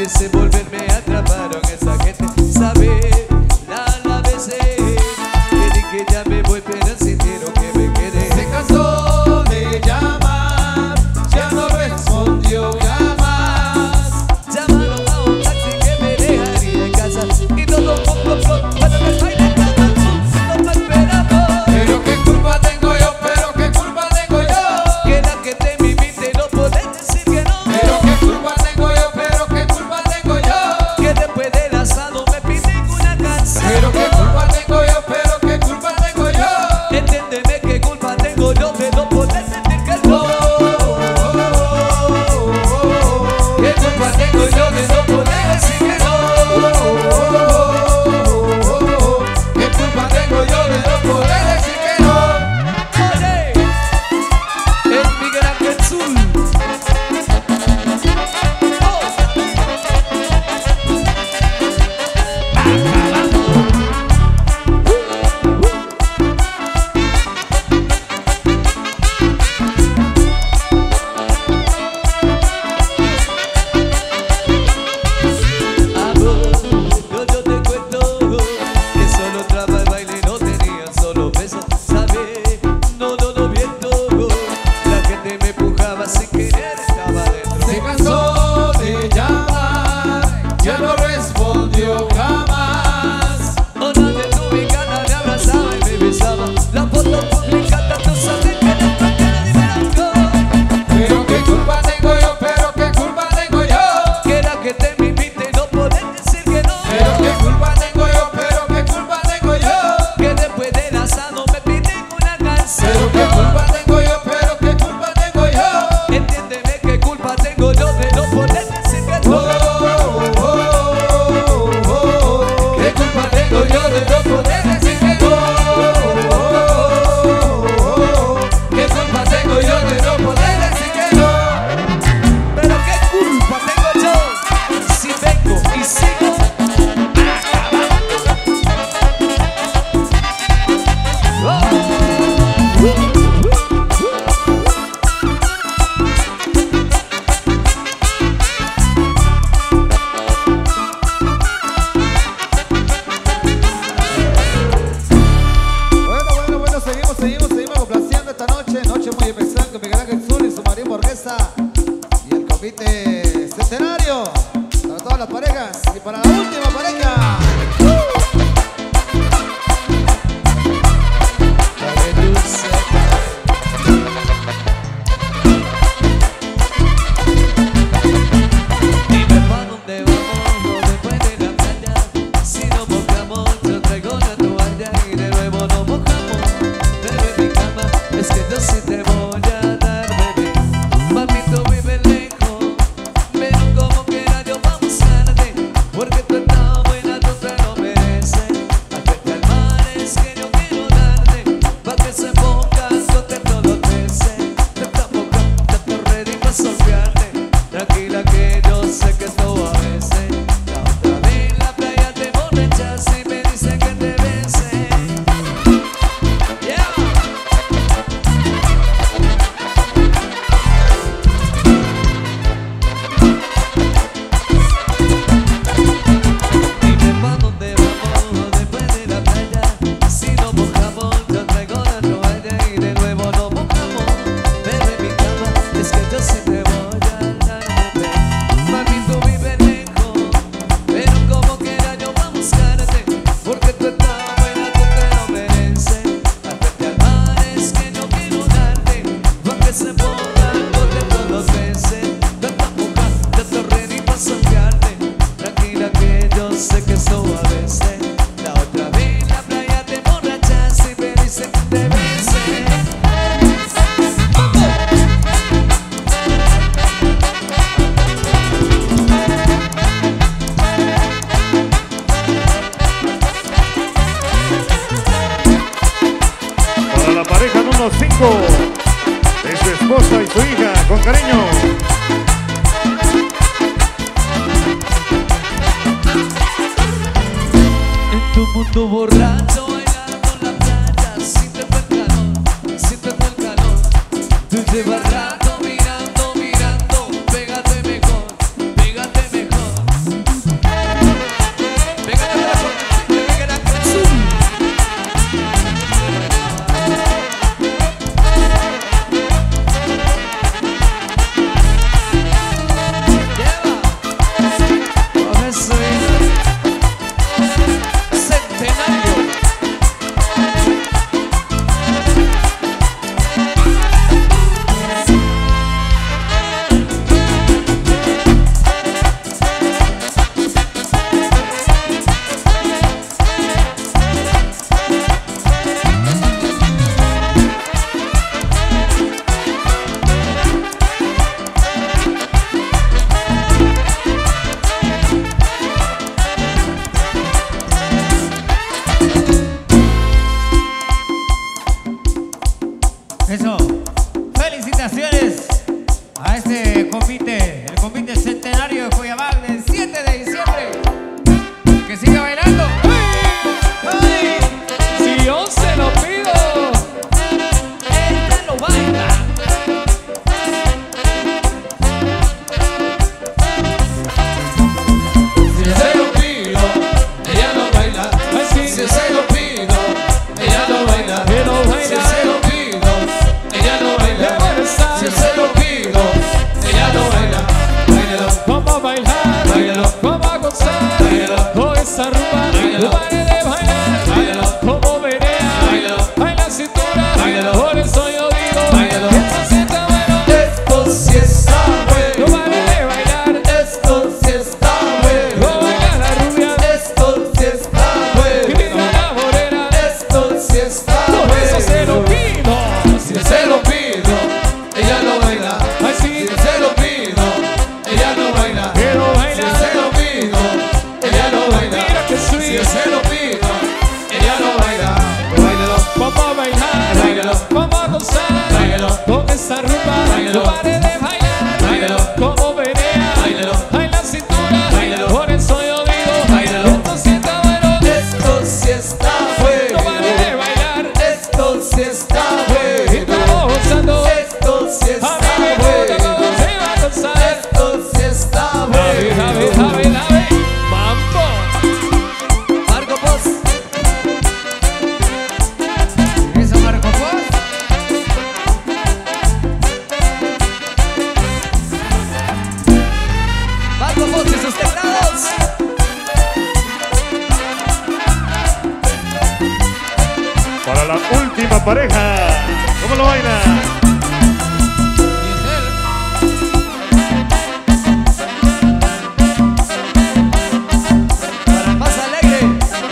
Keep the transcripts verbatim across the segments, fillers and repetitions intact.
quise volverme atraparon esa gente. Sabe, la la besé, que di que ya me voy pero sintieron que me quedé. Se cansó de llamar, ya no respondió jamás. Llamaron a un taxi que me dejaría en casa y todo poco poco para que baile todo el mundo me esperaba. Pero qué culpa tengo yo, pero qué culpa tengo yo, Que la que te me invite no podés decir que no. pero qué culpa tengo yo, pero qué culpa tengo yo, Que después del asado me piden una canción. pero qué culpa tengo yo, pero qué culpa tengo yo. Entiéndeme qué culpa tengo yo de no poder sentir que no. ¿Qué culpa tengo yo de no poder decir que no? ¿Qué culpa tengo yo de no poder decir que no? Oye, el Miguel Ángel Zul. Oh. Amor, yo, yo te cuento que solo traba el baile no tenía solo besos. Sabes, no, no, no viento. La gente me empujaba sin querer, estaba dentro. Se cansó de llamar, ya no respondió jamás. Una de tu ubicada me abrazaba y me besaba. La foto publicada, tú sabes que después que la liberando. Pero qué culpa tengo yo, pero qué culpa tengo yo. Que la que te me invite no podés decir que no. Pero qué culpa tengo yo, pero qué culpa tengo yo. Que después del asado me piden una canción. Pero qué culpa tengo yo, pero qué culpa tengo yo. Entiéndeme qué culpa tengo yo de no poder decir que no. ¿Qué culpa tengo yo de no poder decir que no? ¿Qué culpa tengo yo de no poder decir que no? Pero qué culpa tengo yo si vengo y sigo Bueno, bueno, bueno, seguimos, seguimos, seguimos complaciendo esta noche. Noche muy especial con Miguel Ángel Zul y su María Borghesa y el convite centenario para todas las parejas y para la última pareja. Dime pa' dónde vamos después de la playa. Si nos mojamos yo traigo la toalla y de nuevo nos mojamos. Pero en mi cama es que yo sí te voy a dar, bebé. Mami, tú vives lejos, pero como quiera yo vamos a buscarte. Porque tú estás buena, tú te lo mereces. Hacerte al mar es que yo quiero darte, pa' que se pongan contentos los peces. Te estás mojando, te estoy ready pa' soñarte. Tranquila que yo sé que esto a veces. La otra vez en la playa te borrachas y me dicen que te bese. Yeah. Dime pa' dónde vamos después de la playa. Si nos mojamos yo traigo la toalla y de nuevo nos mojamos. Pero en mi cama es que yo sí te voy a dar, bebé. Mami, tú vives lejos, pero como quiera yo voy a buscarte. Porque tú estás buena, tú te lo mereces. Hacerte al mar es que yo quiero darte, pa' que se pongan contentos los peces. Te estás mojando, te estoy ready pa' soñarte. Tranquila que yo sé que eso a veces. La otra vez en la playa te borrachas y me dicen que te bese. Para la pareja número cinco de su esposa y su hija, con cariño. En tu mundo borracho bailando en la playa, siente el calor, siente el calor. Tú llevas rato mirando, mirando, pégate mejor, pégate mejor. sus teclados. Para la última pareja, ¿cómo lo baila? Para el más alegre.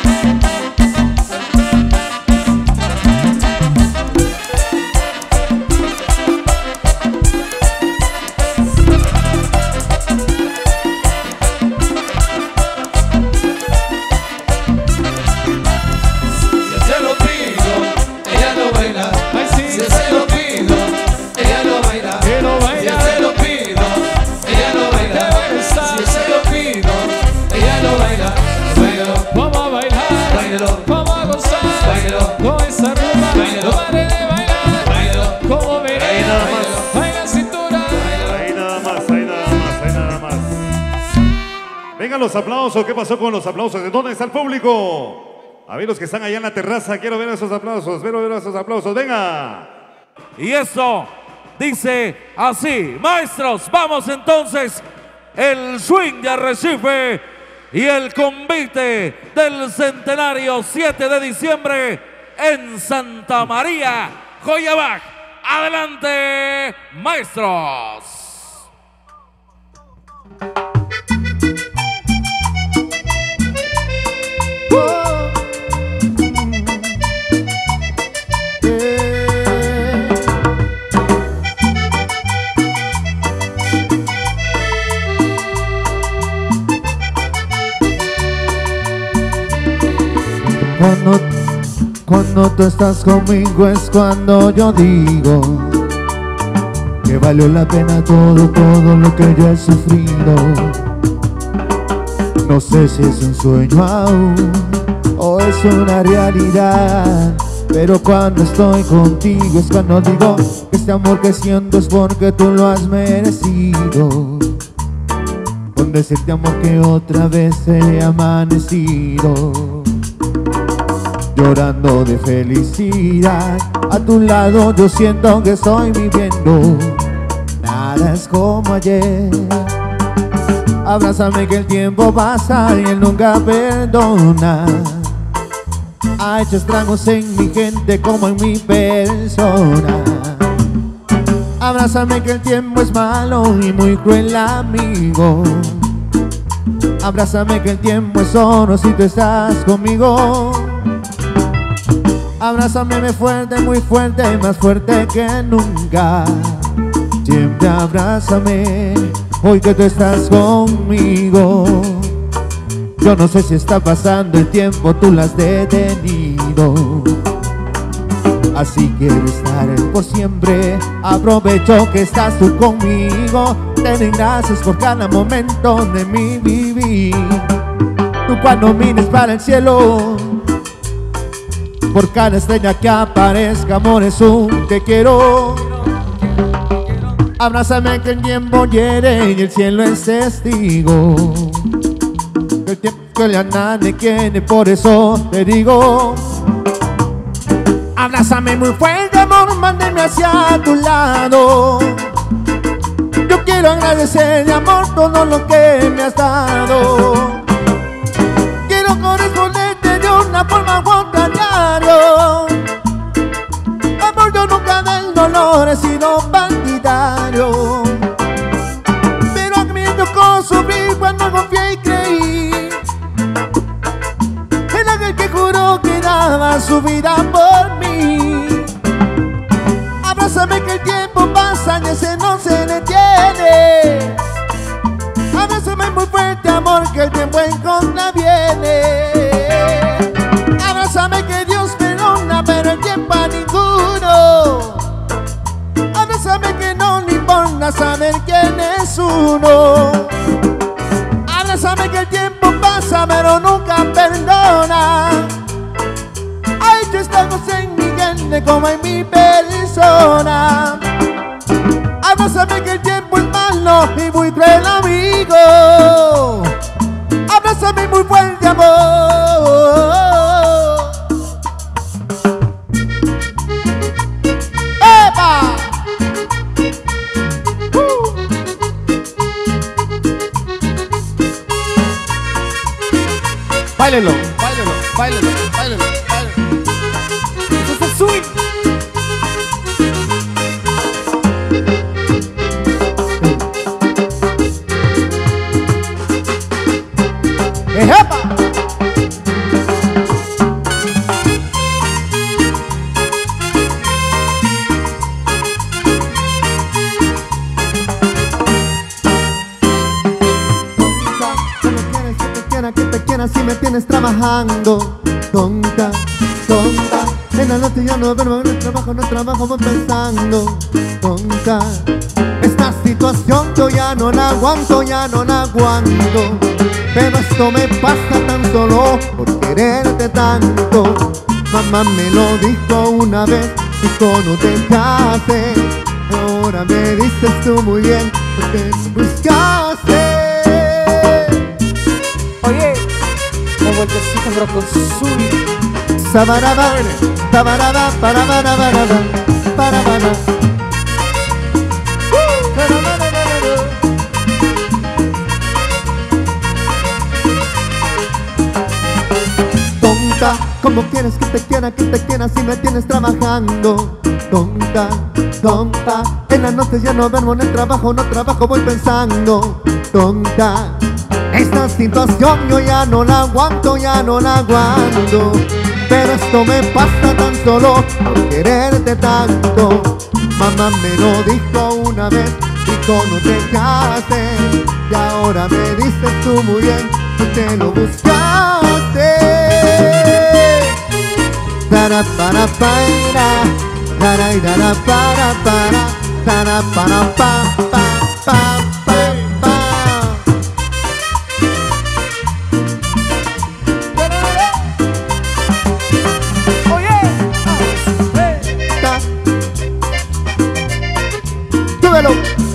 Vengan los aplausos. ¿Qué pasó con los aplausos? ¿De dónde está el público? A ver, los que están allá en la terraza, quiero ver esos aplausos, quiero ver esos aplausos, venga. Y eso dice así, maestros, vamos entonces, el swing de Arrecife y el convite del centenario siete de diciembre en Santa María, Joyabac. Adelante, maestros. Cuando, cuando tú estás conmigo es cuando yo digo que valió la pena todo, todo lo que yo he sufrido. No sé si es un sueño aún o es una realidad, pero cuando estoy contigo es cuando digo que este amor que siento es porque tú lo has merecido. Con decirte amor que otra vez he amanecido llorando de felicidad. A tu lado yo siento que estoy viviendo. Nada es como ayer. Abrázame que el tiempo pasa y él nunca perdona. Ha hecho estragos en mi gente como en mi persona. Abrázame que el tiempo es malo y muy cruel amigo. Abrázame que el tiempo es oro si tú estás conmigo. Abrázame fuerte, muy fuerte, más fuerte que nunca. Siempre abrázame, hoy que tú estás conmigo. Yo no sé si está pasando el tiempo, tú lo has detenido. Así quiero estar por siempre. Aprovecho que estás tú conmigo. Te doy gracias por cada momento de mi vivir. Tú cuando mires para el cielo, por cada estrella que aparezca, amor, es un te quiero. Abrázame que el tiempo hiere y el cielo es testigo. Que el tiempo ya nadie quiere, por eso te digo. Abrázame muy fuerte, amor, mándeme hacia tu lado. Yo quiero agradecer, amor, todo lo que me has dado. Quiero corresponderte de una forma u otra. Amor, yo nunca del dolor he sido partidario, pero a mí me tocó sufrir cuando confié y creí en aquel que juró que daba su vida por mí. Abrázame que el tiempo pasa y ese no se detiene. Abrázame muy fuerte, amor, que el tiempo en contra viene. Abrázame que Dios perdona, pero el tiempo a ninguno. Abrázame que no le importa saber quién es uno. Abrázame que el tiempo pasa, pero nunca perdona. Ha hecho estragos en mi gente como en mi persona. Abrázame que el tiempo es malo y muy cruel amigo. Abrázame muy fuerte, amor. ¡Epa! Uh. Báilelo, báilelo, báilelo, báilelo, báilelo. Esto es el swing. ¡Ejepa! Que te quieras si me tienes trabajando. Tonta, tonta. En la noche ya no duermo, no trabajo, no trabajo, voy pensando. Tonta. Esta situación yo ya no la aguanto, ya no la aguanto. Pero esto me pasa tan solo por quererte tanto. Mamá me lo dijo una vez y cuando te casé. Ahora me dices tú muy bien porque buscaste. Oye, la vueltecita pero con su Sabaraba, sabaraba, para, para, para, para, para. Tonta, ¿cómo quieres que te quiera, que te quiera si me tienes trabajando? Tonta, tonta, en las noches ya no duermo, en el trabajo no trabajo, voy pensando. Tonta, esta situación yo ya no la aguanto, ya no la aguanto. Pero esto me pasa tan solo por quererte tanto. Mamá me lo dijo una vez y cuando te casé. Y ahora me dices tú muy bien que te lo buscaste. Para para para, para y para para para, para para pa pa pa pa pa. Súbelo.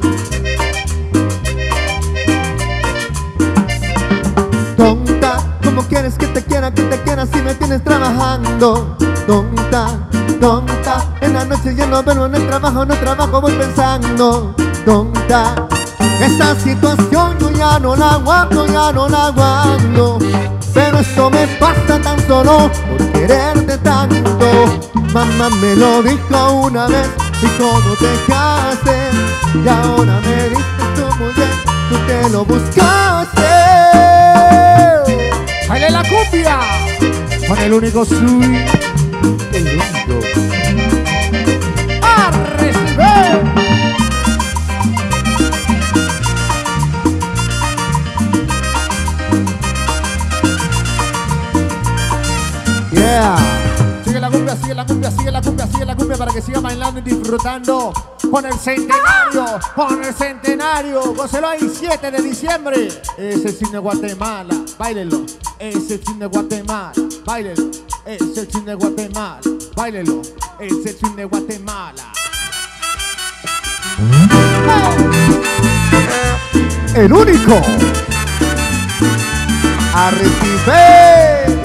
Tonta, ¿cómo quieres que te quiera, que te quiera si me tienes trabajando? Tonta, tonta, en la noche ya no duermo, en el trabajo no trabajo, voy pensando. Tonta, esta situación yo ya no la aguanto, ya no la aguanto. Pero esto me pasa tan solo por quererte tanto. Mamá me lo dijo una vez y cuando te casé. Y ahora me dices tú muy bien, tú te lo buscaste. ¡Baile la cumbia! Con el único swing, el único. ¡A recibir! Yeah. Sigue la cumbia, sigue la cumbia, sigue la cumbia, sigue la cumbia para que siga bailando y disfrutando con el centenario, con el centenario. Gócelo ahí, siete de diciembre. Es el cine de Guatemala, báilelo. Es el cine de Guatemala, báilelo. Es el cine de Guatemala, báilelo. Es el cine de Guatemala. El único. A recibir.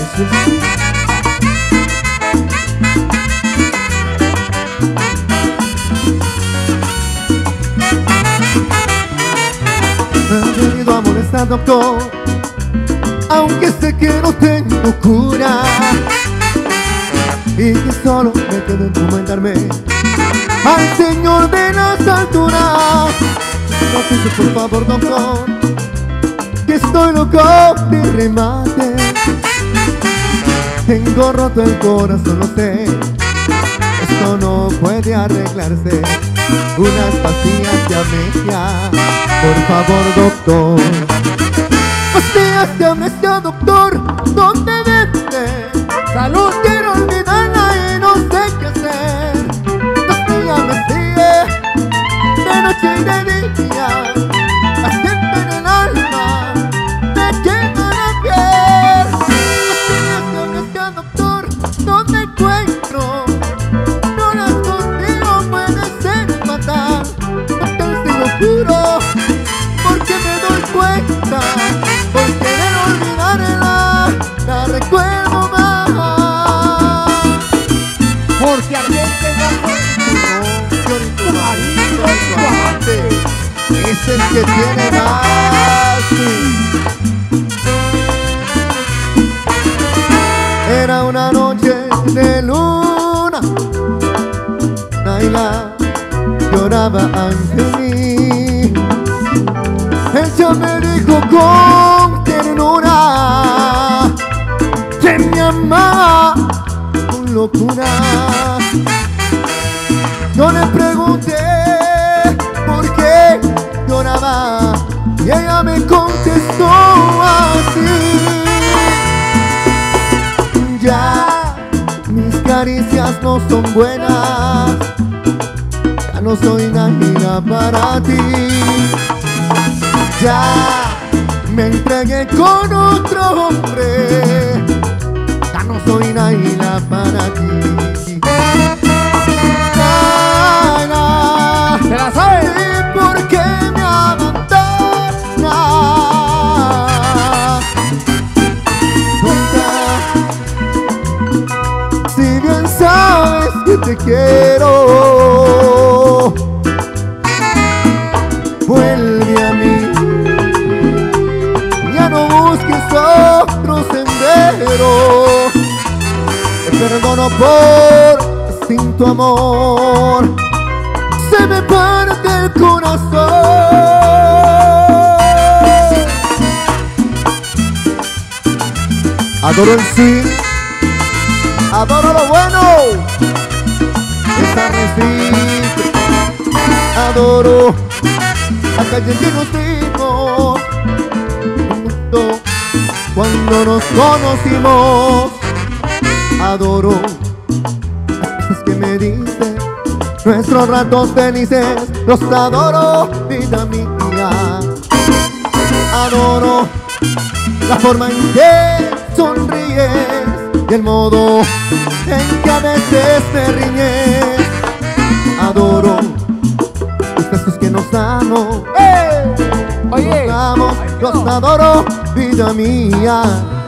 Me he venido a molestar, doctor, aunque sé que no tengo cura y que solo me quedo en comentarme al Señor de las alturas. No piense por favor, doctor, que estoy loco de remate. Tengo roto el corazón, lo sé. Esto no puede arreglarse. Unas pastillas de amnesia, por favor, doctor. Pastillas de amnesia, doctor, ¿dónde vende? Salud, quiero olvidarla y no sé qué hacer. Pastillas de amnesia, de noche y de día, la siento en el alma, me quema la piel. Pastillas de amnesia, doctor, ¿dónde encuentro? No las consigo, puede ser fatal. Doctor, te lo juro, porque me doy cuenta, por querer olvidarla, la recuerdo más. Porque ardiente no fue tu marido, tu amante, es el que tiene más. lloraba ante mí. Ella me dijo con ternura que me amaba con locura. Yo le pregunté por qué lloraba y ella me contestó así: ya mis caricias no son buenas, ya no soy nada para ti. Ya me entregué con otro hombre, ya no soy nada para ti. Nada, ¿Se la sabe? ¿y por qué me abandonas? Cuenta, si bien sabes que te quiero, vuelve a mí. Ya no busques otro sendero. Te perdono por sin tu amor se me parte el corazón. Adoro el sí, adoro lo bueno, esta recita. Adoro la calle que nos dimos, justo cuando nos conocimos. Adoro las cosas que me dices, nuestros ratos felices, los adoro, vida mía. Adoro la forma en que sonríes y el modo en que a veces me riñes. Adoro los besos que nos damos, ¡eh! Oye, Los amo, los adoro, vida mía.